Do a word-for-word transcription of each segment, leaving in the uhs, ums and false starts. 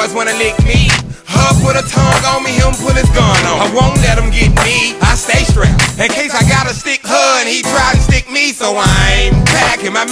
boys wanna lick me. Her put a tongue on me, him put his gun on. I won't let him get me, I stay strapped in case I gotta stick her and he try to stick me. So I'm packing my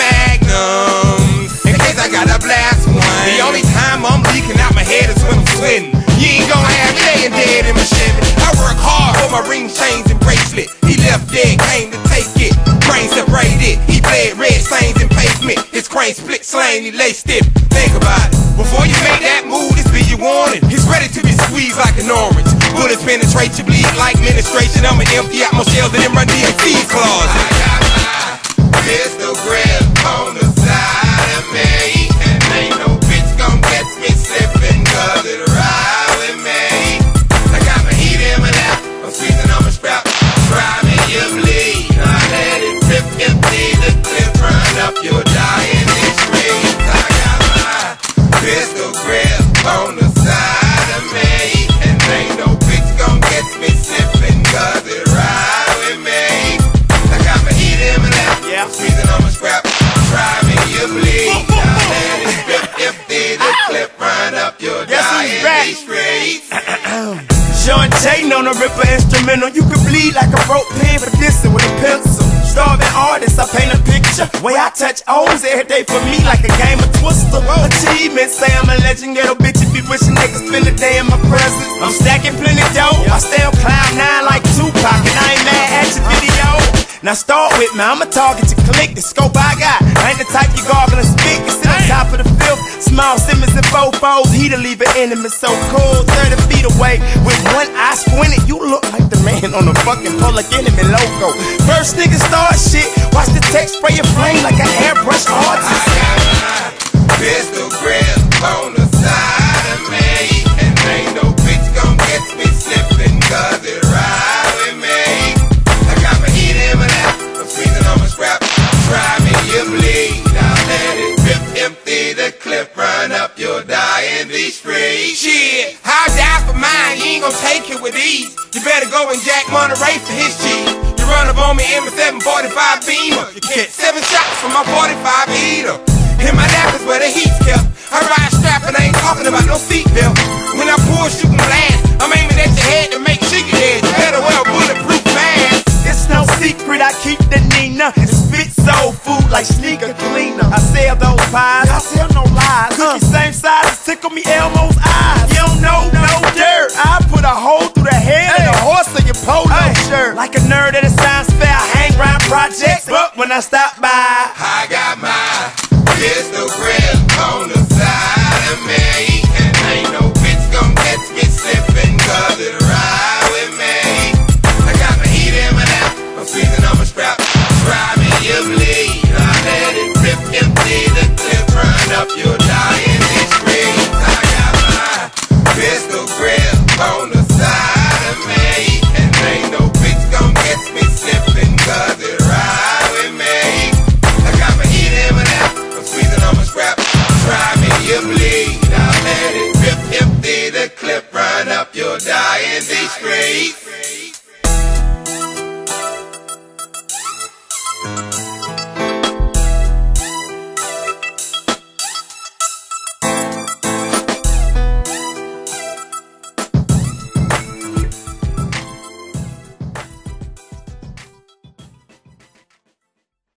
magnums in case I gotta blast one. The only time I'm leaking out my head is when I'm sweating. You ain't gonna have me laying dead in my Chevy. I work hard for my ring chains and bracelet. He left dead, came to take it. Brain separated, he bled red stains in pavement. His crane split slain, he lay stiff. Think about it, before you make that move, this be your warning. He's ready to be squeezed like an orange. Bullets penetrate, you bleed like menstruation. I'ma empty out my shells and then run D M C's closet. I got my pistol grip on the side of me, and ain't no bitch gon' catch me slipping, cause it ride with me. I got my heat in my lap, I'm squeezing on my scrap. Try me, you bleed. I let it rip, empty the clip, run up, you'll die in these streets. I got my pistol grip on the side of me, and ain't no bitch gon' catch me slipping, cause it ride with me. I got my heat in my lap, I'm squeezing on my scrap. Try me, you bleed. I let it rip, empty the clip, run up, you'll die in these streets. Sean Jayden on a Ripper instrumental. You can bleed like a broke pen, but this with a pencil. Starving artist, I paint a picture. Way I touch O's every day for me like a game of Twister. Achievements say I'm a legend. Ghetto bitches be wishing they could spend a day in my presence. I'm stacking plenty dough. I stay on cloud nine like Tupac, and I ain't mad at your video. Now start with me, I'ma target your click, the scope I got. I ain't the type you gargle and spit, you sit on top of the filth. Small Simmons and fofos, he'll leave an enemy so cool. thirty feet away, with one eye squinted, you look like the man on the fucking Public Enemy logo. First nigga start shit, watch the text spray your flame like an airbrush artist. I got my pistol grip on the side of me, and ain't no bitch gon' catch me slipping, cause it ride with me. I got my heat in my lap, I'm squeezing on my scrap. Try me, you bleed. Now let it rip, empty the clip, run up, you'll die in these streets. Shit, I'll die for mine, you ain't gon' take it with ease. You better go and Jack Monterey for his cheese. You run up on me in my seven forty-five Beamer, you catch seven shots from my forty-five heater. In my lap is where the heat's kept. I ride strap and I ain't talking about no seatbelt. When I pull, shooting blast, I'm aiming at your head to make sure you're dead. You better wear a bulletproof mask. It's no secret, I keep the Nina and spit soul food like sneaker cleaner. I sell those pies, I sell no lies. Cookie same size as tickle me Elmo's eyes. You don't know no dirt, I put a hole through the head hey. of a horse in your polo hey. shirt. Like a nerd at a science fair, I hang round projects, but when I stop by, I